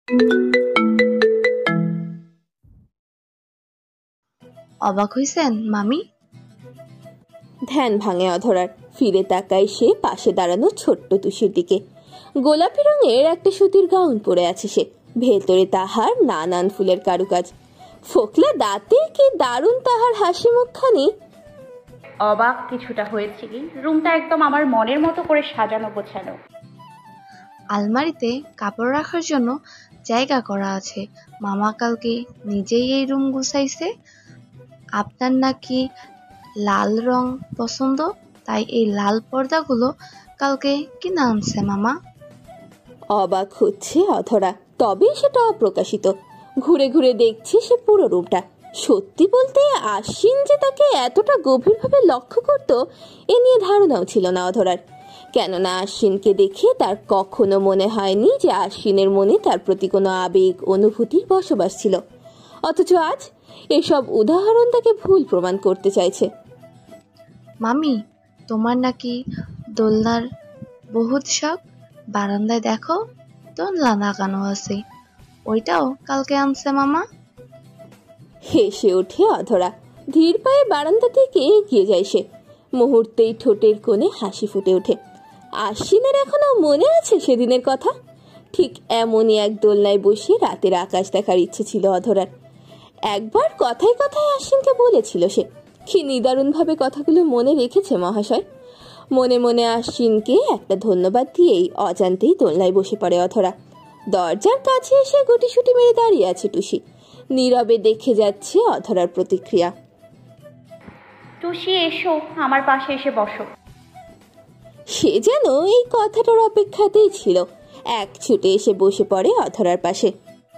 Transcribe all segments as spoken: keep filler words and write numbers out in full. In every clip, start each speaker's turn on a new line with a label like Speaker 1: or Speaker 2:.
Speaker 1: অবাক হইছেন মামি?
Speaker 2: ধ্যান ভাঙে অধরার। ফিরে তাকায় সে পাশে দাঁড়ানো ছোট্ট টুসির দিকে। গোলাপি রঙের একটা সুতির গাউন পরে আছে সে, ভেতরে তাহার নানান ফুলের কারুকাজ। ফোকলা দাঁতে কি দারুণ তাহার হাসি মুখখানি।
Speaker 3: অবাক কিছুটা হয়েছে কি, রুমটা একদম আমার মনের মতো করে সাজানো গোছানো।
Speaker 1: আলমারিতে কাপড় রাখার জন্য জায়গা করা আছে। মামা কালকে নিজেই এই রুম গুছাইছে। আপনার নাকি লাল রং পছন্দ, তাই এই লাল পর্দাগুলো কালকে কিনে আনছে মামা।
Speaker 2: অবাক হচ্ছে অধরা, তবে সেটা অপ্রকাশিত। ঘুরে ঘুরে দেখছে সে পুরো রুমটা। সত্যি বলতে আশ্বিন যে তাকে এতটা গভীরভাবে লক্ষ্য করত এ নিয়ে ধারণাও ছিল না অধরার। কেননা আশ্বিনকে দেখে তার কখনো মনে হয়নি যে আশ্বিনের মনে তার প্রতি কোনো আবেগ অনুভূতির বসবাস ছিল। অথচ আজ এসব উদাহরণ তাকে ভুল প্রমাণ করতে চাইছে।
Speaker 1: মামি, তোমার নাকি দোলনার বহুত শখ। বারান্দায় দেখো দোলনা লাগানো আছে, ওইটাও কালকে আনছে মামা।
Speaker 2: হেসে ওঠে অধরা। ধীর পায়ে বারান্দা থেকে এগিয়ে যায় সে। মুহূর্তেই ঠোঁটের কোণে হাসি ফুটে ওঠে। আশ্বিনের এখনো মনে আছে সেদিনের কথা। ঠিক এমনই এক দোলনায় বসে রাতের আকাশ দেখার ইচ্ছে ছিল অধরার। একবার কথায় কথায় আশ্বিনকে বলেছিল সে। কি নিদারুণভাবে কথাগুলো মনে রেখেছে মহাশয়। মনে মনে আশ্বিনকে একটা ধন্যবাদ দিয়েই অজান্তেই দোলনায় বসে পড়ে অধরা। দরজার কাছে এসে গুটিসুটি মেরে দাঁড়িয়ে আছে টুসি। নীরবে দেখে যাচ্ছে অধরার প্রতিক্রিয়া।
Speaker 3: টুসি, এসো আমার পাশে এসে বসো।
Speaker 2: সে যেন এই কথাটার অপেক্ষাতেই ছিল। এক ছুটে এসে বসে পড়ে অধরার পাশে।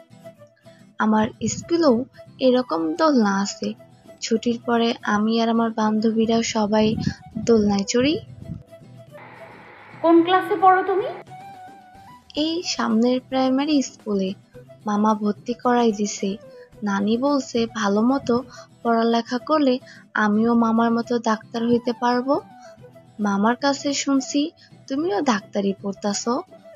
Speaker 1: আমার স্কুলেও এরকম দোলনা আছে। ছুটির পরে আমি আর আমার বান্ধবীরা সবাই দোলনায় চড়ি।
Speaker 3: কোন ক্লাসে পড়ো তুমি?
Speaker 1: এই সামনের প্রাইমারি স্কুলে। মামা ভর্তি করাই দিছে। নানি বলছে ভালো মতো পড়ালেখা করলে আমিও মামার মতো ডাক্তার হইতে পারবো। মামার কাছে শুনছি তুমিও ডাক্তারি পড়তাছো।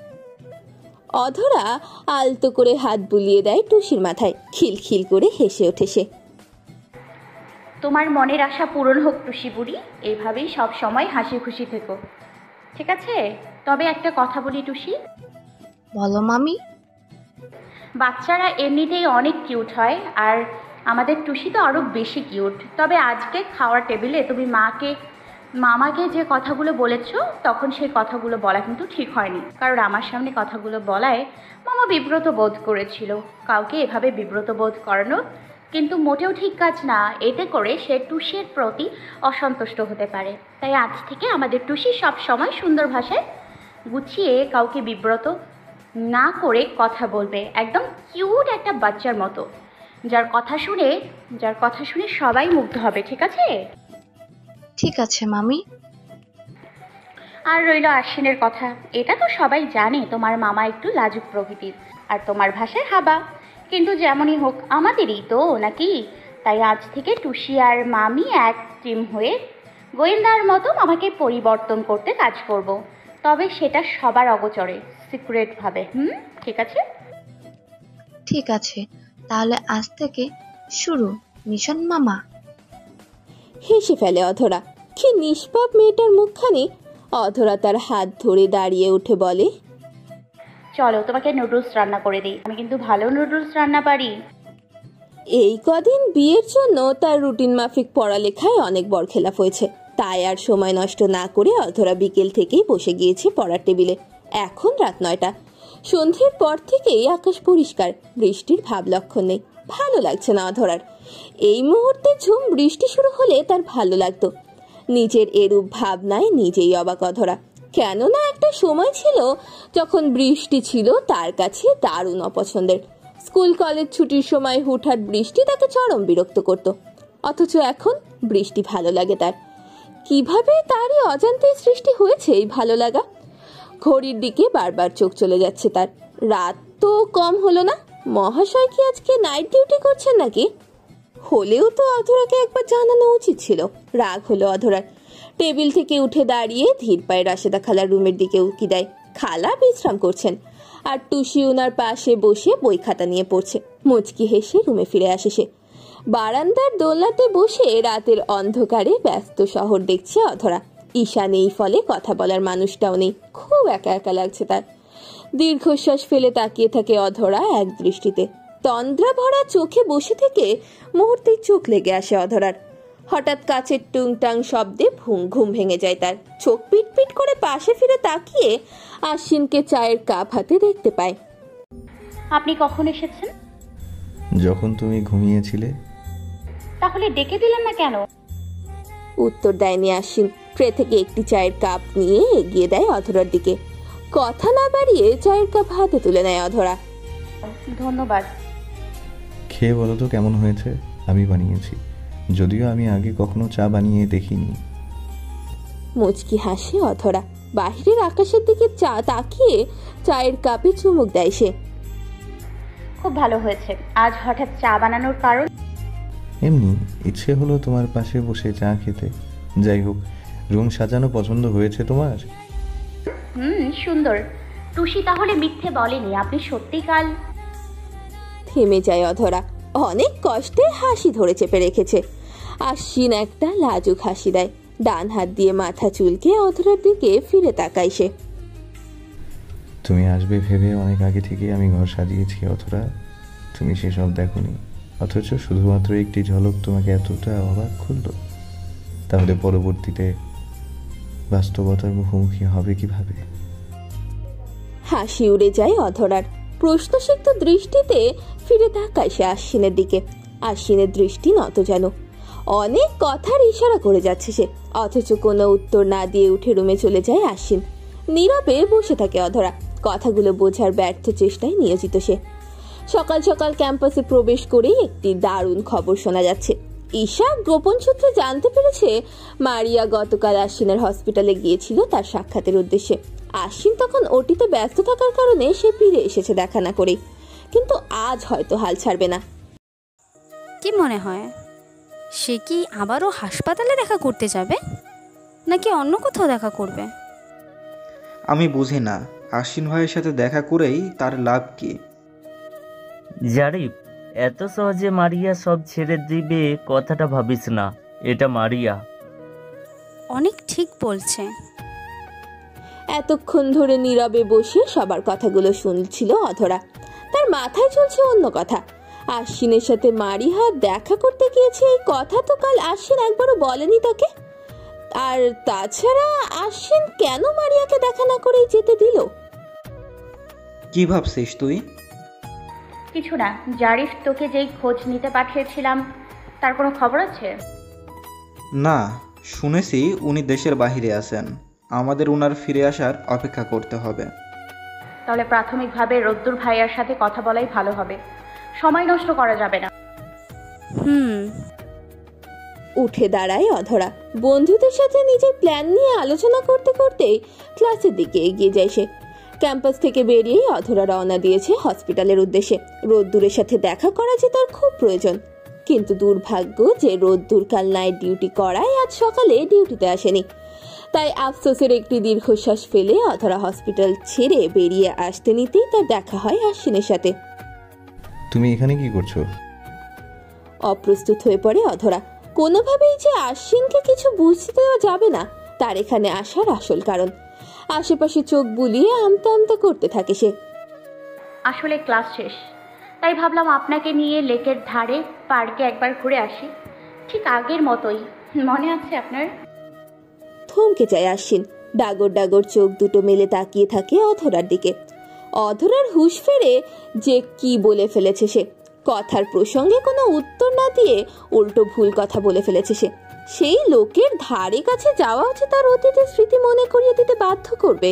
Speaker 2: অধরা আলতো করে হাত বুলিয়ে দেয় টুসির মাথায়। খিলখিল করে হেসে ওঠে সে।
Speaker 3: তোমার মনের আশা পূরণ হোক টুসি বুড়ি, এইভাবেই সব সময় হাসি খুশি থেকো, ঠিক আছে? তবে একটা কথা বলি টুসি।
Speaker 1: বলো মামি।
Speaker 3: বাচ্চারা এমনিতেই অনেক কিউট হয়, আর আমাদের টুসি তো আরও বেশি কিউট। তবে আজকে খাওয়ার টেবিলে তুমি মাকে মামাকে যে কথাগুলো বলেছো, তখন সেই কথাগুলো বলা কিন্তু ঠিক হয়নি। কারণ আমার সামনে কথাগুলো বলায় মামা বিব্রত বোধ করেছিল। কাউকে এভাবে বিব্রত বোধ করানো কিন্তু মোটেও ঠিক কাজ না। এতে করে সে টুসির প্রতি অসন্তুষ্ট হতে পারে। তাই আজ থেকে আমাদের টুসি সব সময় সুন্দর ভাষায় গুছিয়ে কাউকে বিব্রত না করে কথা বলবে, একদম কিউট একটা বাচ্চার মতো, যার কথা শুনে যার কথা শুনে সবাই মুগ্ধ হবে, ঠিক আছে?
Speaker 1: ঠিক আছে মামি।
Speaker 3: আর রইল আশ্বিনের কথা। এটা তো সবাই জানে তোমার মামা একটু লাজুক প্রকৃতির, আর তোমার ভাষায় হাবা। কিন্তু যেমনই হোক আমাদেরই তো নাকি। তাই আজ থেকে টুসি আর মামি এক টিম হয়ে গোয়েন্দার মতো মামাকে পরিবর্তন করতে কাজ করব। তবে সেটা সবার অগোচরে, সিক্রেটভাবে। হুম, ঠিক আছে?
Speaker 1: ঠিক আছে, তাহলে আজ থেকে শুরু মিশন মামা।
Speaker 2: হেসে ফেলে অধরা। কি নিষ্পাপ মেয়েটার মুখখানি। অধরা তার হাত ধরে দাঁড়িয়ে উঠে বলে,
Speaker 3: চলো তোমাকে নুডলস রান্না করে দিই। আমি কিন্তু ভালো নুডলস রান্না পারি।
Speaker 2: এই কদিন বিয়ের জন্য তার রুটিন মাফিক পড়ালেখায় অনেক বরখেলাপ হয়েছে। তাই আর সময় নষ্ট না করে অধরা বিকেল থেকেই বসে গিয়েছে পড়ার টেবিলে। এখন রাত নয়টা। সন্ধ্যের পর থেকেই আকাশ পরিষ্কার, বৃষ্টির ভাব লক্ষণ নেই। ভালো লাগছে না অধরার। এই মুহূর্তে ঝুম বৃষ্টি শুরু হলে তার ভালো লাগতো। নিজের এরূপ ভাবনায় নিজেই অবাক অধরা। কেননা একটা সময় ছিল যখন বৃষ্টি ছিল তার কাছে দারুণ অপছন্দের। স্কুল কলেজ ছুটির সময় হুটহাট বৃষ্টি তাকে চরম বিরক্ত করত। অথচ এখন বৃষ্টি ভালো লাগে তার। কিভাবে তারই অজান্তে সৃষ্টি হয়েছে এই ভালো লাগা। ঘড়ির দিকে বারবার চোখ চলে যাচ্ছে তার। রাত তো কম হলো না। মহাশয় কি আজকে নাইট ডিউটি করছেন নাকি? হলেও তো অধরাকে একবার জানানো উচিত ছিল। রাগ হলো অধরার। টেবিল থেকে উঠে দাঁড়িয়ে ধীর পায়ে রাশেদা খালার রুমের দিকে উকি দেয়। খালা বিশ্রাম করছেন। আর টুসি উনার পাশে বসে বই খাতা নিয়ে পড়ছে। মুচকি হেসে রুমে ফিরে আসে সে। বারান্দার দোলনাতে বসে রাতের অন্ধকারে ব্যস্ত শহর দেখছে অধরা। ঈশা নেই, ফলে কথা বলার মানুষটাও নেই। খুব একা একা লাগছে তার। দীর্ঘশ্বাস ফেলে তাকিয়ে থাকে অধরা এক দৃষ্টিতে। তন্দ্রা ভরা চোখে বসে থেকে মুহূর্তেই চোখ লেগে আসে অধরার। হঠাৎ কাছের টুংটাং শব্দে ঘুম ঘুম ভেঙে যায় তার। চোখ পিট পিট করে পাশে ফিরে তাকিয়ে আশ্বিনকে চায়ের কাপ হাতে দেখতে পায়।
Speaker 3: আপনি কখন এসেছেন?
Speaker 4: যখন তুমি ঘুমিয়েছিলে।
Speaker 3: তাহলে ডেকে দিলেন না কেন?
Speaker 2: উত্তর দেয়নি আশ্বিন। ট্রে থেকে একটি চায়ের কাপ নিয়ে এগিয়ে দেয় অধরার দিকে। কথা না বাড়িয়ে চায়ের কাপ হাতে তুলে নেয় অধরা।
Speaker 3: ধন্যবাদ।
Speaker 4: খেয়ে বলো তো কেমন হয়েছে? আমি বানিয়েছি, যদিও আমি আগে কখনো চা বানিয়ে দেখিনি।
Speaker 2: মুচকি হাসে অধরা। বাহিরের আকাশের দিকে চা তাকিয়ে চায়ের কাপে চুমুক দেয় সে।
Speaker 3: খুব ভালো হয়েছে। আজ হঠাৎ চা বানানোর কারণ?
Speaker 4: এমনি ইচ্ছে হলো তোমার পাশে বসে চা খেতে। যাই হোক, রুম সাজানো পছন্দ হয়েছে তোমার?
Speaker 3: হুম, সুন্দর। টুসি তাহলে মিথ্যে বলেনি, আপনি সত্যি কাল?
Speaker 2: থেমে যায় অধরা। অনেক কষ্টে হাসি ধরে চেপে রেখেছে। আশ্বিন একটা লাজুক হাসি দেয়। ডান হাত দিয়ে মাথা চুলকে অধরার দিকে ফিরে তাকায় সে।
Speaker 4: তুমি আসবে ভেবে অনেক আগে থেকে আমি ঘর সাজিয়েছি অধরা। তুমি সেসব দেখোনি, অথচ শুধুমাত্র একটি ঝলক তোমাকে এতটা অবাক করলো। তাহলে পরবর্তীতে বাস্তবতার মুখোমুখি হবে কিভাবে?
Speaker 2: হাসি উড়ে যায় অধরার। প্রশ্নসিক্ত দৃষ্টিতে ফিরে তাকায় সে আশ্বিনের দিকে। আশ্বিনের দৃষ্টি নত যেন। অনেক কথার ইশারা করে যাচ্ছে সে, অথচ কোনো উত্তর না দিয়ে উঠে রুমে চলে যায় আশ্বিন। নীরবে বসে থাকে অধরা, কথাগুলো বোঝার ব্যর্থ চেষ্টায় নিয়োজিত সে। সকাল সকাল ক্যাম্পাসে প্রবেশ করেই একটি দারুণ খবর শোনা যাচ্ছে। ঈশা গোপন সূত্রে জানতে পেরেছে মারিয়া গতকাল আশ্বিনের হসপিটালে গিয়েছিল তার সাক্ষাতের উদ্দেশ্যে। আশ্বিন তখন ওটিতে ব্যস্ত থাকার কারণে সে ফিরে এসেছে দেখা না করেই, কিন্তু আজ হয়তো হাল ছাড়বে না।
Speaker 5: কি মনে হয়, সে কি আবারও হাসপাতালে দেখা করতে যাবে, নাকি অন্য কোথাও দেখা করবে?
Speaker 6: আমি বুঝি না, আশ্বিন ভাইয়ের সাথে দেখা করেই তার লাভ কি?
Speaker 7: জারিফ, এত সহজে মারিয়া সব ছেড়ে দিবে কথাটা ভাবিস না। এটা মারিয়া
Speaker 5: অনেক ঠিক বলছে।
Speaker 2: এতক্ষণ ধরে নীরবে বসে সবার কথাগুলো শুনছিল অধরা। তার মাথায় চলছে অন্য কথা। আশ্বিনের সাথে মারিয়া দেখা করতে গিয়েছে, এই কথা তো কাল আশ্বিন একবারও বলেনি তাকে। আর তাছাড়া আশ্বিন কেন মারিয়াকে দেখা না করেই যেতে দিল?
Speaker 6: কি ভাবছিস তুই?
Speaker 3: কিছু না। জারিফ, তোকে যেই খোঁজ নিতে পাঠিয়েছিলাম তার কোনো খবর আছে?
Speaker 6: না, শুনেছি উনি দেশের বাহিরে আছেন। আমাদের ওনার ফিরে আসার অপেক্ষা করতে হবে।
Speaker 3: তাহলে প্রাথমিকভাবে রদ্দুর ভাইয়ার সাথে কথা বলাই ভালো হবে, সময় নষ্ট করা যাবে না।
Speaker 5: হুম।
Speaker 2: উঠে দাঁড়ায় অধরা। বন্ধুদের সাথে নিজের প্ল্যান নিয়ে আলোচনা করতে করতে ক্লাসের দিকে এগিয়ে যায় সে। ক্যাম্পাস থেকে বেরিয়েই অধরা রওনা দিয়েছে হসপিটালের উদ্দেশ্যে। রোদ্দুরের সাথে দেখা করা যে তার খুব প্রয়োজন, কিন্তু দুর্ভাগ্য যে রোদ্দুর কাল নাইট ডিউটি করায় আজ সকালে ডিউটিতে আসেনি। তাই আফসোসের একটি দীর্ঘশ্বাস ফেলে অধরা হসপিটাল ছেড়ে বেরিয়ে আসতে নিতেই তার দেখা হয় আশ্বিনের সাথে।
Speaker 4: তুমি এখানে কি করছো?
Speaker 2: অপ্রস্তুত হয়ে পড়ে অধরা। কোনোভাবেই যে আশ্বিনকে কিছু বুঝতে দেওয়া যাবে না তার এখানে আসার আসল কারণ। আশেপাশে চোখ বুলিয়ে আমতা আমতা করতে থাকে সে।
Speaker 3: আসলে ক্লাস শেষ, তাই ভাবলাম আপনাকে নিয়ে লেকের ধারে পার্কে একবার ঘুরে আসি। ঠিক আগের মতোই, মনে আছে আপনার?
Speaker 2: থমকে যায় আশ্বিন। ডাগর ডাগর চোখ দুটো মেলে তাকিয়ে থাকে অধরার দিকে। অধরার হুঁশ ফেরে যে কি বলে ফেলেছে সে। কথার প্রসঙ্গে কোনো উত্তর না দিয়ে উল্টো ভুল কথা বলে ফেলেছে সে। সেই লোকের ধারে কাছে যাওয়া হচ্ছে তার অতীতের স্মৃতি মনে করিয়ে দিতে বাধ্য করবে।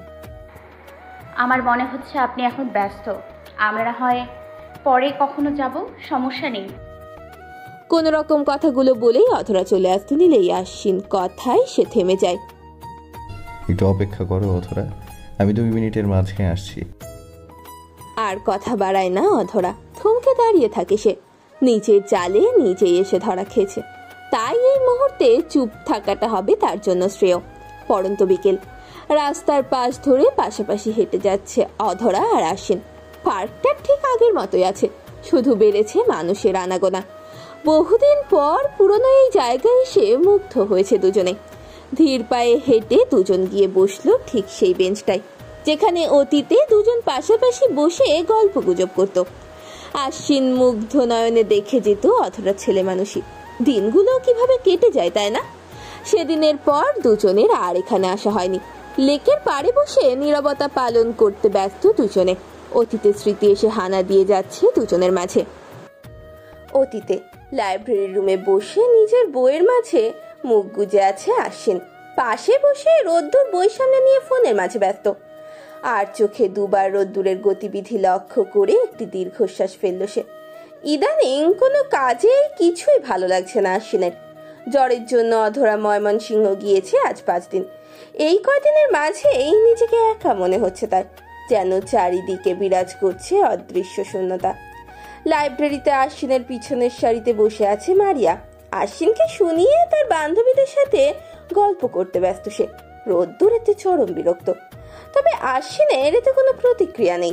Speaker 3: আমার মনে হচ্ছে আপনি এখন ব্যস্ত, আমরা হয় পরে কখনো যাব, সমস্যা নেই।
Speaker 2: কোন রকম কথাগুলো বলেই অধরা চলে আসতে নিলেই আশ্বিন কথায় সে থেমে যায়।
Speaker 4: একটু অপেক্ষা করো অধরা, আমি দুই মিনিটের মাঝে আসছি।
Speaker 2: আর কথা বাড়ায় না অধরা, থমকে দাঁড়িয়ে থাকে সে। নিজের জালে নিজেই এসে ধরা খেয়েছে, তাই এই মুহূর্তে চুপ থাকাটা হবে তার জন্য শ্রেয়। পড়ন্ত বিকেল, রাস্তার পাশ ধরে পাশাপাশি হেঁটে যাচ্ছে অধরা আর আশ্বিন। পার্কটা ঠিক আগের মতোই আছে, শুধু বেড়েছে মানুষের আনাগোনা। বহুদিন পর পুরনো এই জায়গায় এসে মুগ্ধ হয়েছে দুজনে। ধীর পায়ে হেঁটে দুজন গিয়ে বসলো ঠিক সেই বেঞ্চটায়, যেখানে অতীতে দুজন পাশাপাশি বসে গল্প গুজব করত। আশ্বিন মুগ্ধ নয়নে দেখে যেত অধরা ছেলে মানুষই। দিনগুলো কিভাবে কেটে যায়, তাই না? সেদিনের পর দুজনের আর এখানে আসা হয়নি। লেকের পাড়ে বসে নীরবতা পালন করতে ব্যস্ত দুজনে। অতীতের স্মৃতি এসে হানা দিয়ে যাচ্ছে দুজনের মাঝে। অতীতে লাইব্রেরি রুমে বসে নিজের বইয়ের মাঝে মুখ গুজে আছে আশ্বিন। পাশে বসে রোদ্দুর বই সামনে নিয়ে ফোনের মাঝে ব্যস্ত। আর চোখে দুবার রোদ্দুরের গতিবিধি লক্ষ্য করে একটি দীর্ঘশ্বাস ফেলল সে। ইদানিং কোনো কাজে কিছুই ভালো লাগছে না আশ্বিনের। জ্বরের জন্য অধরা ময়মনসিংহ গিয়েছে আজ পাঁচ দিন। এই কয়দিনের মাঝেই নিজেকে একা মনে হচ্ছে তার, যেন চারিদিকে বিরাজ করছে অদৃশ্য শূন্যতা। লাইব্রেরিতে আশ্বিনের পিছনের সারিতে বসে আছে মারিয়া। আশ্বিনকে শুনিয়ে তার বান্ধবীদের সাথে গল্প করতে ব্যস্ত সে। রোদ্দুর এতে চরম বিরক্ত, তবে আশ্বিনের এতে কোনো প্রতিক্রিয়া নেই।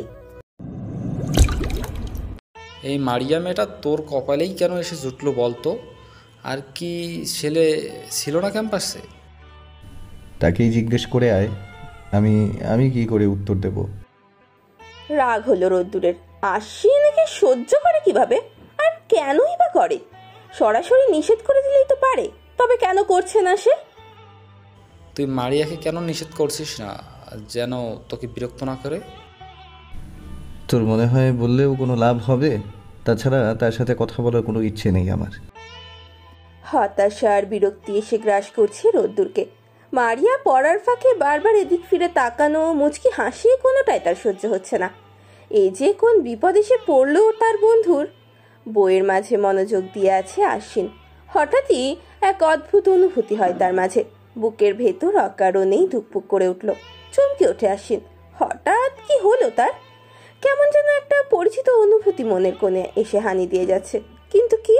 Speaker 8: এই মারিয়া মেয়েটা তোর কপালেই কেন এসে জুটলো বলতো? আর কি ছেলে ছিল না ক্যাম্পাসে?
Speaker 4: তাকেই জিজ্ঞেস করে আয়, আমি আমি কি করে উত্তর দেব?
Speaker 2: রাগ হলো রোদ্দুরের। আশ্বিন একে সহ্য করে কিভাবে, আর কেনই বা করে? সরাসরি নিষেধ করে দিলেই তো পারে, তবে কেন করছে না সে?
Speaker 8: তুই মারিয়াকে কেন নিষেধ করছিস না, যেন তোকে বিরক্ত না করে?
Speaker 4: তোর মনে হয় বললেও কোনো লাভ হবে? তাছাড়া তার সাথে কথা বলার কোনো ইচ্ছে নেই আমার।
Speaker 2: হতাশা আর বিরক্তি এসে গ্রাস করছে রোদ্দুরকে। মারিয়া পড়ার ফাঁকে বারবার এদিক ফিরে তাকানো, মুচকি হাসি, কোনোটাই তার সহ্য হচ্ছে না। এই যে কোন বিপদ এসে পড়লো তার বন্ধুর। বইয়ের মাঝে মনোযোগ দিয়ে আছে আশ্বিন। হঠাৎই এক অদ্ভুত অনুভূতি হয় তার মাঝে। বুকের ভেতর অকারণেই ধুকপুক করে উঠল। চমকে ওঠে আশ্বিন। হঠাৎ কি হলো তার? কেমন যেন একটা পরিচিত অনুভূতি মনের কোণে এসে হানি দিয়ে যাচ্ছে। কিন্তু কি?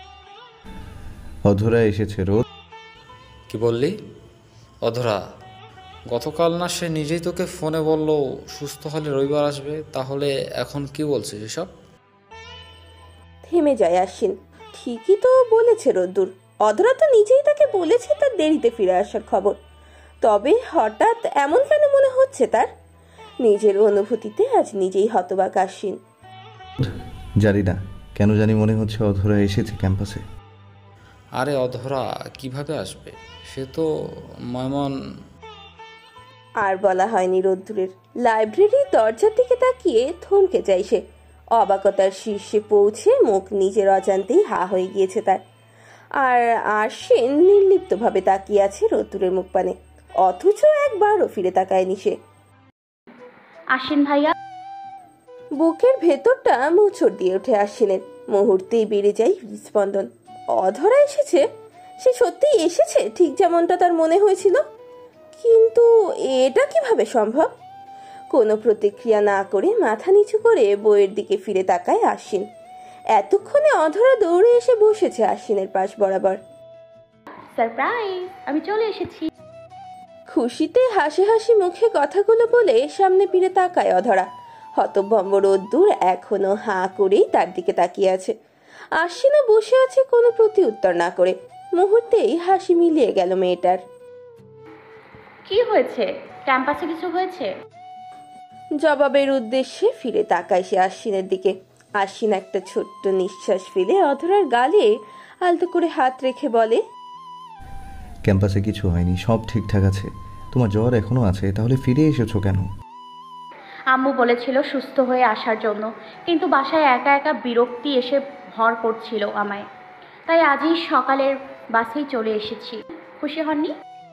Speaker 4: অধরা এসেছে রোদ।
Speaker 8: কি বললি? অধরা? গতকাল না সে নিজেই তোকে ফোনে বলল সুস্থ হলে রবিবার আসবে, তাহলে এখন কি বলছিস এসব?
Speaker 2: থেমে যায় আশ্বিন। ঠিকই তো বলেছে রোদ্দুর। অধরা তো নিজেই তাকে বলেছে তার দেরিতে ফিরে আসার খবর। তবে হঠাৎ এমন কেন মনে হচ্ছে তার? নিজের অনুভূতিতে আজ নিজেই হতবাক আশ্বিন।
Speaker 4: জানি না, কেন জানি মনে হচ্ছে অধরা এসেছে ক্যাম্পাসে।
Speaker 8: আরে অধরা কিভাবে আসবে? সে তো ময়মন।
Speaker 2: আর বলা হয়নি রোদ্দুরের। লাইব্রেরির দরজার দিকে তাকিয়ে থমকে যায় সে। অবাকতার শীর্ষে পৌঁছে মুখ নিজের অজান্তেই হা হয়ে গিয়েছে তার। আর আশ্বিন নির্লিপ্তভাবে তাকিয়ে আছে রোদ্দুরের মুখ পানে, অথচ একবারও ফিরে তাকায়নি সে।
Speaker 3: আশ্বিন ভাইয়া।
Speaker 2: বুকের ভেতরটা মোচড় দিয়ে ওঠে আশ্বিনের। মুহূর্তেই বেড়ে যায় হৃদস্পন্দন। অধরা এসেছে? সে সত্যিই এসেছে ঠিক যেমনটা তার মনে হয়েছিল? কিন্তু এটা কিভাবে সম্ভব? কোনো প্রতিক্রিয়া না করে মাথা নিচু করে বইয়ের দিকে ফিরে তাকায় আশ্বিন। এতক্ষণে অধরা দৌড়ে এসে বসেছে আশ্বিনের পাশ বরাবর।
Speaker 3: সারপ্রাইজ, আমি চলে এসেছি।
Speaker 2: খুশিতে হাসি হাসি মুখে কথাগুলো বলে সামনে ফিরে তাকায় অধরা। হতভম্ব রোদ্দুর এখনো হাঁ করেই তার দিকে তাকিয়ে আছে। আশ্বিনও বসে আছে কোনো প্রতি উত্তর না করে। মুহূর্তেই হাসি মিলিয়ে গেল মেয়েটার।
Speaker 3: কি হয়েছে? ক্যাম্পাসে কিছু হয়েছে?
Speaker 2: জবাবের উদ্দেশ্যে ফিরে তাকায় সে আশ্বিনের দিকে। আশ্বিন একটা ছোট্ট নিঃশ্বাস ফেলে অধরার গালে আলতো করে হাত রেখে বলে,
Speaker 4: ক্যাম্পাসে কিছু হয়নি, সব ঠিকঠাক আছে। তোমার জ্বর এখনো আছে, তাহলে ফিরে এসেছো কেন?
Speaker 3: আম্মু বলেছিল সুস্থ হয়ে আসার জন্য, কিন্তু বাসায় একা একা বিরক্তি এসে ভর করছিল আমায়, তাই আজই সকালের বাসেই চলে এসেছি। খুশি হননি?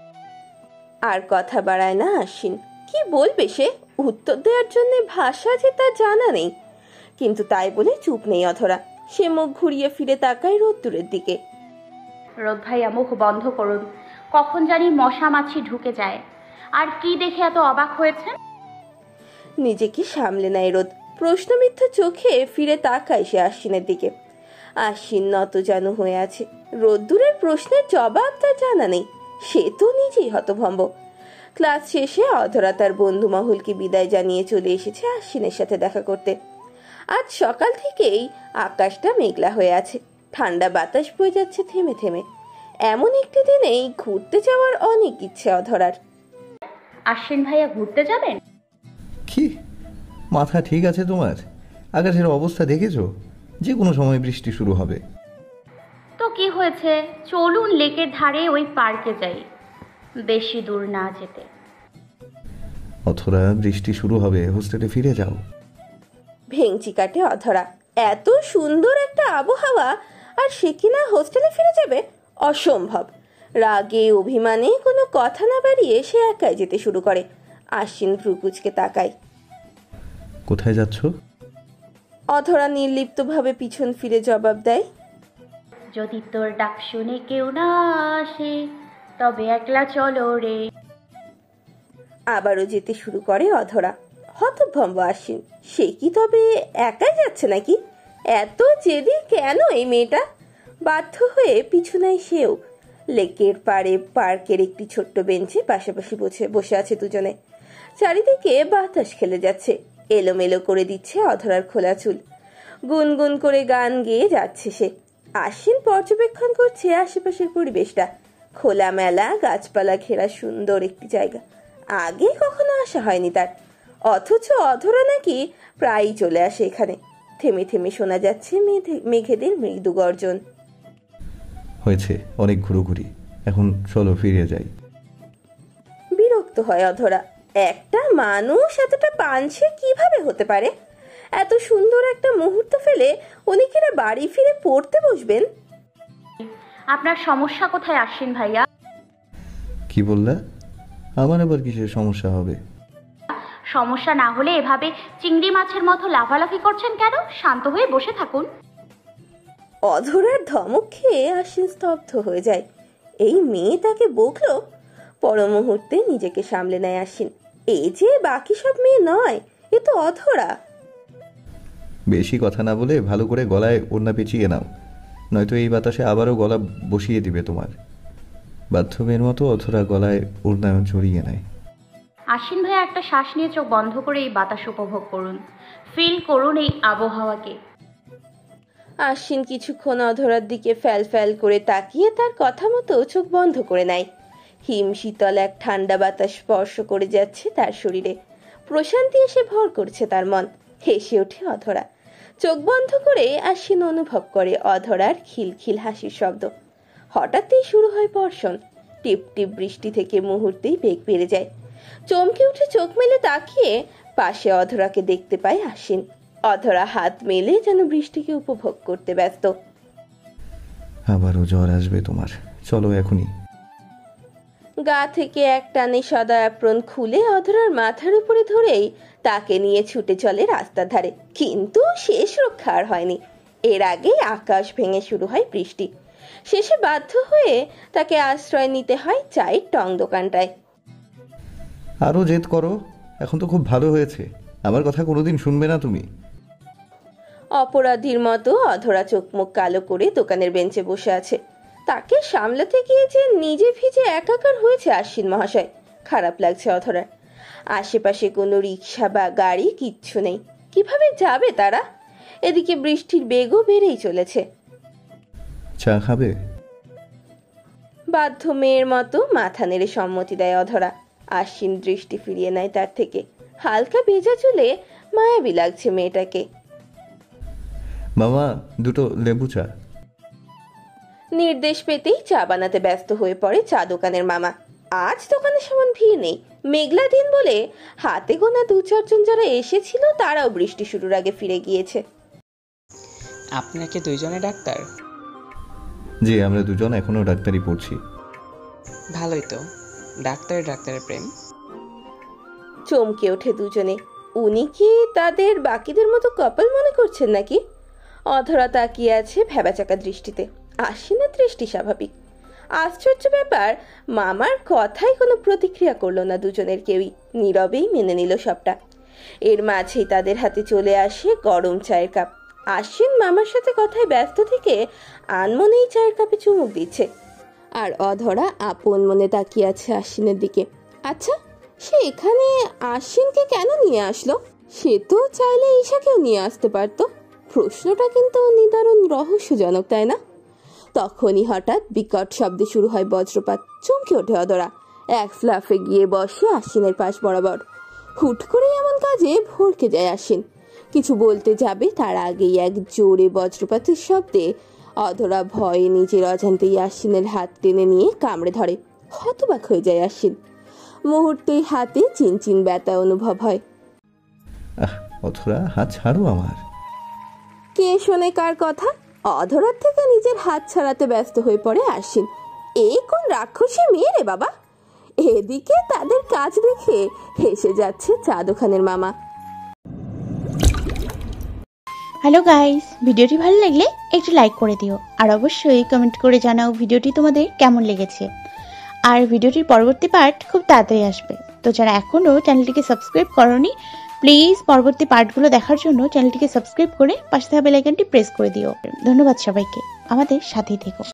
Speaker 2: আর কথা বাড়ায় না আশ্বিন। কি বলবে সে? উত্তর দেওয়ার জন্য ভাষা যে তার জানা নেই। কিন্তু তাই বলে চুপ নেই অধরা। সে মুখ ঘুরিয়ে ফিরে তাকায় রোদ্দুরের দিকে।
Speaker 3: রোদ ভাইয়া মুখ বন্ধ করুন, কখন জানি মশা মাছি ঢুকে যায়। আর কি দেখে এত অবাক হয়েছেন?
Speaker 2: নিজেকে সামলে নেয় রোদ। প্রশ্নবিদ্ধ চোখে ফিরে তাকায় সে আশ্বিনের দিকে। আশ্বিন নতজানু হয়ে আছে। রোদ্দুরের প্রশ্নের জবাব তার জানা নেই। সে তো নিজেই হতভম্ব। ক্লাস শেষে অধরা তার বন্ধু মহলকে বিদায় জানিয়ে চলে এসেছে আশ্বিনের সাথে দেখা করতে। আজ সকাল থেকেই আকাশটা মেঘলা হয়ে আছে, ঠান্ডা বাতাস বয়ে যাচ্ছে থেমে থেমে। এমন একটি দিনেই ঘুরতে যাওয়ার অনেক ইচ্ছে অধরার।
Speaker 3: আশ্বিন ভাইয়া ঘুরতে যাবেন?
Speaker 4: কি মাথা ঠিক আছে তোমার? আকাশের অবস্থা দেখেছো? যে কোনো সময় বৃষ্টি শুরু হবে।
Speaker 3: তো কি হয়েছে, চলুন লেকের ধারে ওই পার্কে যাই, বেশি দূর না যেতে।
Speaker 4: অথরা বৃষ্টি শুরু হবে, হোস্টেলে ফিরে যাও।
Speaker 2: ভেঙচি কাটে অধরা। এত সুন্দর একটা আবহাওয়া আর সে কিনা হোস্টেলে ফিরে যাবে? অসম্ভব। রাগে অভিমানে কোনো কথা না বাড়িয়ে সে একাই যেতে শুরু করে। আশ্বিন ভ্রুকুচকে তাকায়।
Speaker 4: কোথায় যাচ্ছ?
Speaker 2: অধরা নির্লিপ্তভাবে পিছন ফিরে জবাব দেয়,
Speaker 3: যদি তোর ডাক শুনে কেউ না আসে তবে একলা চলো রে।
Speaker 2: আবারও যেতে শুরু করে অধরা। হতভম্ব আশ্বিন, সে কি তবে একাই যাচ্ছে নাকি? এত জেদি কেন এই মেয়েটা? বাধ্য হয়ে পিছু নেয় সেও। লেকের পাড়ে পার্কের একটি ছোট্ট বেঞ্চে পাশাপাশি বসে বসে আছে দুজনে। চারিদিকে বাতাস খেলে যাচ্ছে, এলোমেলো করে দিচ্ছে অধরার খোলা চুল। গুনগুন করে গান গেয়ে যাচ্ছে সে। আশ্বিন পর্যবেক্ষণ করছে আশেপাশের পরিবেশটা। খোলামেলা গাছপালা ঘেরা সুন্দর একটি জায়গা। আগে কখনো আসা হয়নি তার, অথচ অধরা নাকি প্রায়ই চলে আসে এখানে। থেমে থেমে শোনা যাচ্ছে মেঘেদের মৃদু গর্জন।
Speaker 4: হয়েছে অনেক ঘুরোঘুরি, এখন চলো ফিরে যাই।
Speaker 2: বিরক্ত হয় অধরা। একটা মানুষ এতটা পাঞ্ছে কিভাবে হতে পারে? এত সুন্দর একটা মুহূর্ত ফেলে উনি কিনা বাড়ি ফিরে পড়তে বসবেন?
Speaker 3: আপনার সমস্যা কোথায় আশ্বিন ভাইয়া?
Speaker 4: কি বললা? আমার আবার কিসের সমস্যা হবে?
Speaker 3: সমস্যা না হলে এভাবে চিংড়ি মাছের মতো লাফালাফি করছেন কেন? শান্ত হয়ে বসে থাকুন।
Speaker 2: অধরার ধমক খেয়ে আশ্বিন স্তব্ধ হয়ে যায়। এই মেয়ে তাকে বকলো? পর মুহূর্তে নিজেকে সামলে নেয় আশ্বিন। এই যে বাকি সব মেয়ে নয়, এ তো অধরা।
Speaker 4: বেশি কথা না বলে ভালো করে গলায় ওড়না পেঁচিয়ে নাও, নয়তো এই বাতাসে আবারও গলা বসিয়ে দিবে তোমার। বাথরুমের মতো অধরা গলায় ওড়না জড়িয়ে নেয়।
Speaker 3: আশ্বিন ভাইয়া একটা শ্বাস নিয়ে চোখ বন্ধ করে এই বাতাস উপভোগ করুন, ফিল করুন এই আবহাওয়াকে।
Speaker 2: আশ্বিন কিছুক্ষণ অধরার দিকে ফ্যাল ফ্যাল করে তাকিয়ে তার কথা মতো চোখ বন্ধ করে নেয়। হিম শীতল এক ঠান্ডা বাতাস স্পর্শ করে যাচ্ছে তার শরীরে। প্রশান্তি এসে ভর করছে তার মন। হেসে ওঠে অধরা। চোখ বন্ধ করে আশ্বিন অনুভব করে অধরার খিলখিল হাসির শব্দ। হঠাৎই শুরু হয় বর্ষণ। টিপ টিপ বৃষ্টি থেকে মুহূর্তেই বেগ বেড়ে যায়। চমকে উঠে চোখ মেলে তাকিয়ে পাশে অধরাকে দেখতে পায় আশ্বিন। অধরা হাত মেলে যেন বৃষ্টিকে উপভোগ করতে ব্যস্ত।
Speaker 4: আবারও জ্বর আসবে তোমার, চলো এখনই।
Speaker 2: গা থেকে এক টানে সাদা অ্যাপ্রন খুলে অধরার মাথার উপরে ধরেই তাকে নিয়ে ছুটে চলে রাস্তার ধারে। কিন্তু শেষ রক্ষা আর হয়নি। এর আগে আকাশ ভেঙে শুরু হয় বৃষ্টি। শেষে বাধ্য হয়ে তাকে আশ্রয় নিতে হয় চায়ের টং দোকানটায়।
Speaker 4: আরো জেদ করো, এখন তো খুব ভালো হয়েছে। আমার কথা কোনোদিন শুনবে না তুমি?
Speaker 2: অপরাধীর মতো অধরা চোখ মুখ কালো করে দোকানের বেঞ্চে বসে আছে। তাকে সামলাতে গিয়ে যে নিজে ভিজে একাকার হয়েছে আশ্বিন মহাশয়। খারাপ লাগছে অধরার। আশেপাশে কোনো রিক্সা বা গাড়ি কিচ্ছু নেই। কিভাবে যাবে তারা? এদিকে বৃষ্টির বেগও বেড়েই চলেছে।
Speaker 4: চা খাবে?
Speaker 2: বাধ্য মেয়ের মতো মাথা নেড়ে সম্মতি দেয় অধরা। আশ্বিন দৃষ্টি ফিরিয়ে নেয় তার থেকে। হালকা ভেজা চুলে মায়াবী লাগছে মেয়েটাকে।
Speaker 4: মামা, দুটো লেবু চা।
Speaker 2: নির্দেশ পেতেই চা বানাতে ব্যস্ত হয়ে পড়ে চা দোকানের মামা। আজ দোকানে সমান ভিড় নেই। মেঘলা দিন বলে হাতে গোনা দু চারজন যারা এসেছিল তারাও বৃষ্টি শুরুর আগে ফিরে গিয়েছে।
Speaker 9: আপনারা কি দুইজনে ডাক্তার?
Speaker 4: জি, আমরা দুজন এখনো ডাক্তারি পড়ছি।
Speaker 9: ভালোই তো, ডাক্তারের ডাক্তারের প্রেম।
Speaker 2: চমকে ওঠে দুজনে। উনি কি তাদের বাকিদের মতো কপাল মনে করছেন নাকি? অধরা তাকিয়ে আছে ভেবাচাকা দৃষ্টিতে। আশ্বিনের দৃষ্টি স্বাভাবিক। আশ্চর্য ব্যাপার, মামার কথায় কোনো প্রতিক্রিয়া করলো না দুজনের কেউই। নীরবেই মেনে নিল সবটা। এর মাঝেই তাদের হাতে চলে আসে গরম চায়ের কাপ। আশ্বিন মামার সাথে কথায় ব্যস্ত থেকে আনমনেই চায়ের কাপে চুমুক দিচ্ছে। আর অধরা আপন মনে তাকিয়ে আছে আশ্বিনের দিকে। আচ্ছা, সে এখানে আশ্বিনকে কেন নিয়ে আসলো? সে তো চাইলে ঈশাকেও নিয়ে আসতে পারতো। প্রশ্নটা কিন্তু নিদারুণ রহস্যজনক, তাই না? তখনই হঠাৎ বিকট শব্দে শুরু হয় বজ্রপাত। চমকে ওঠে অধরা, এক ফ্লাফে গিয়ে বসে আশ্বিনের পাশ বরাবর। হুট করে এমন কাজে ভড়কে যায় আশ্বিন। কিছু বলতে যাবে তার আগেই এক জোরে বজ্রপাতের শব্দে অধরা ভয়ে নিজের অজান্তেই আশ্বিনের হাত টেনে নিয়ে কামড়ে ধরে। হতবাক হয়ে যায় আশ্বিন। মুহূর্তেই হাতে চিনচিন ব্যথা অনুভব হয়।
Speaker 4: আহ অথরা, হাত ছাড়ো আমার।
Speaker 2: কে শোনে কার কথা? অধরার থেকে নিজের হাত ছাড়াতে ব্যস্ত হয়ে পড়ে আশ্বিন। এই কোন রাক্ষসী মেয়ে রে বাবা! এদিকে তাদের কাজ দেখে হেসে যাচ্ছে চা দোকানের মামা।
Speaker 10: হ্যালো গাইস, ভিডিওটি ভালো লাগলে একটু লাইক করে দিও, আর অবশ্যই কমেন্ট করে জানাও ভিডিওটি তোমাদের কেমন লেগেছে। আর ভিডিওটির পরবর্তী পার্ট খুব তাড়াতাড়ি আসবে, তো যারা এখনও চ্যানেলটিকে সাবস্ক্রাইব করোনি প্লিজ পরবর্তী পার্টগুলো দেখার জন্য চ্যানেলটিকে সাবস্ক্রাইব করে পাশে থাকা বেল আইকনটি প্রেস করে দিও। ধন্যবাদ সবাইকে, আমাদের সাথেই থেকো।